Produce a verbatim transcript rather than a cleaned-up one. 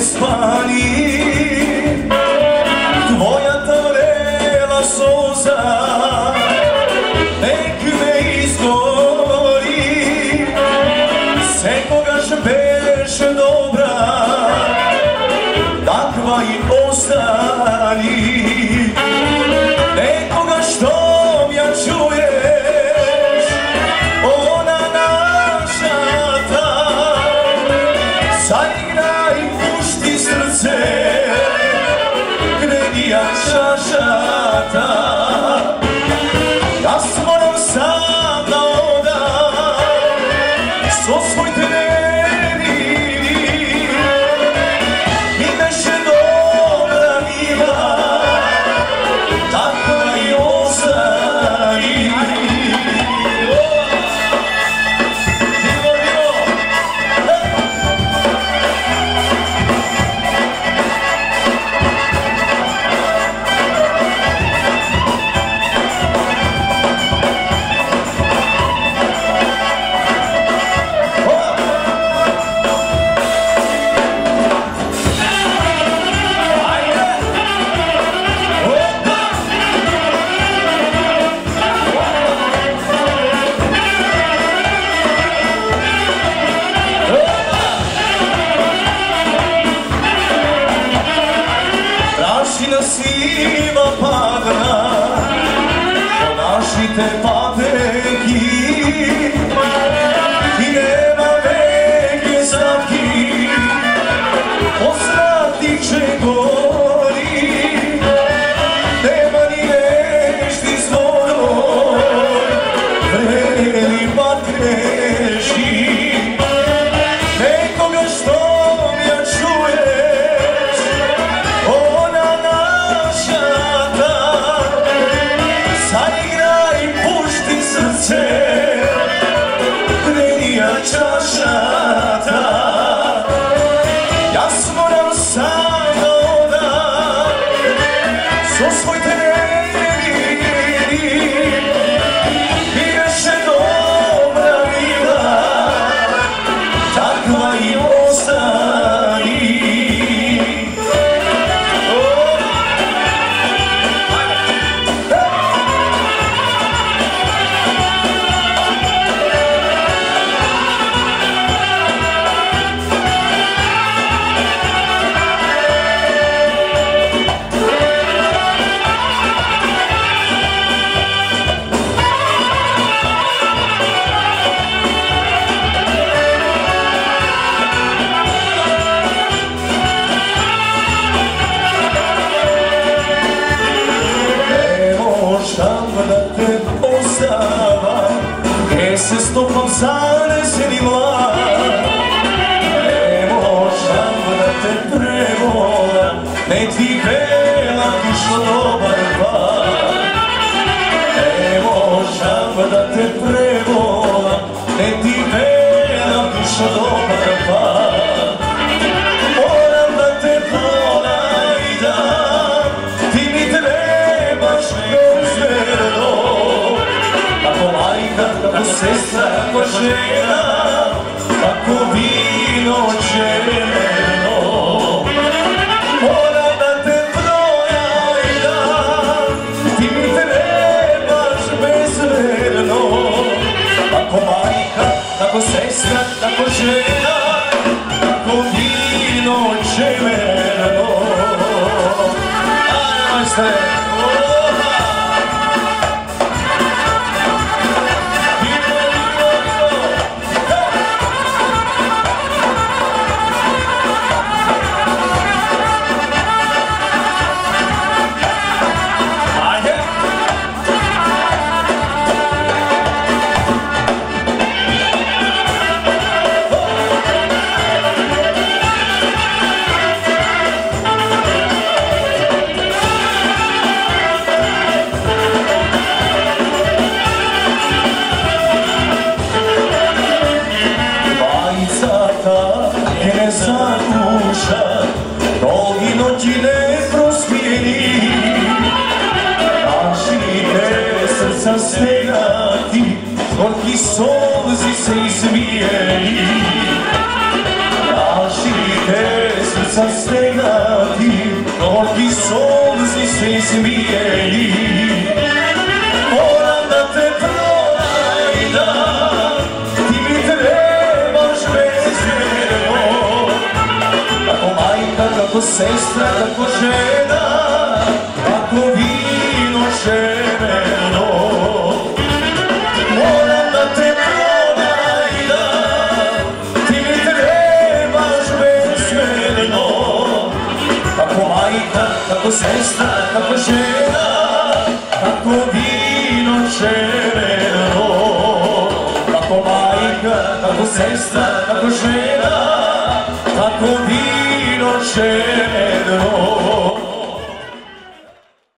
spani, tvoja vrela suza nek me izgori, se kogaš beše dobra, takva i ostani. Nekoga što ja čuješ, ona naša ta, zaigraj, pušti srce, gde nija čaša ta. Ja moram sam da odam, so svoj tereni, i beše dobra mila, takva i ostani. Prašina siva padna, ponašite pateki, i nema veke slatki, osratih će gori, nema ni nešti zvoroj, vreli patreši. Nekoga što ja čuješ, ona naša ta, zaigraj, pušti srce, gde nija čaša ta. Ja moram sam da odam, so svoj tereni, i beše dobra mila, takva i ostani. Da te poznavam, gdje se stopam zaneseni mlad. Ne možem da te prevolam, ne ti bela dušo dobar pad. Ne možem da te prevolam, ne ti bela dušo dobar pad. Moram da te pronajdam, ti mi trebaš neuzmerno, kako majka, kako sestra, kako žena, kako vino červeno. Moram da te pronajdam, ti mi trebaš bezmerno, kako majka, kako sestra, kako žena, kako vino červeno. Ajde, majstre! Mnogi noći neprospjeni, našite srca stegati, gorki solzi se izmijeni. Našite srca srca stegati, toliki solzi se smijeli. Moram da te pronajdam, ti mi trebaš bezmjerno. Kako majka, kako sestra, kako žena, kako vino šemerno. Moram da te pronajdam, ti mi trebaš bezmjerno. Kako majka, kako sestra, kako žena, kako vino šemerno. Kako majka, kako sestra, kako žena, kako vino šemerno.